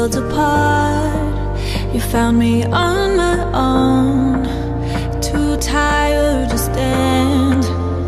worlds apart. You found me on my own, too tired to stand.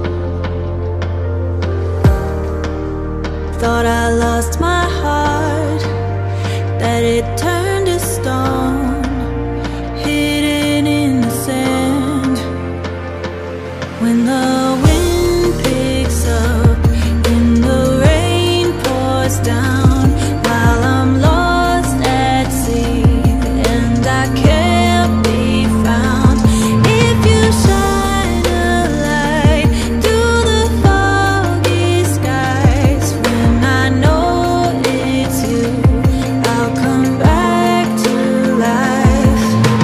Thought I lost my heart, that it turned to stone, hidden in the sand. When the wind picks up and the rain pours down, while I'm lost at sea and I can't be found. If you shine a light through the foggy skies, when I know it's you, I'll come back to life.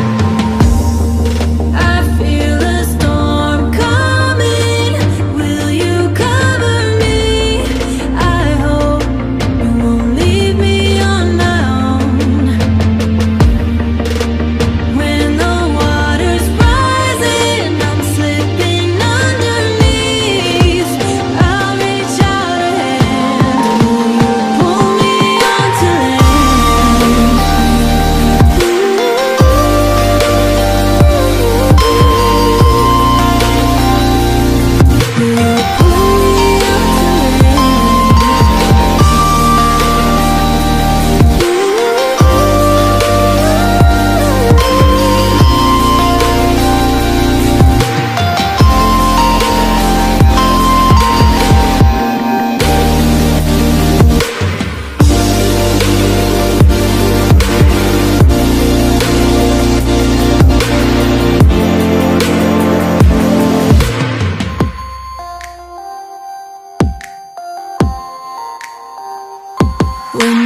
I feel a storm coming. Will you cover me? I hope you won't leave me on my own. When the water's rising, I'm slipping underneath. I'll reach out a hand. Will you pull me onto land? Will you pull me onto land? When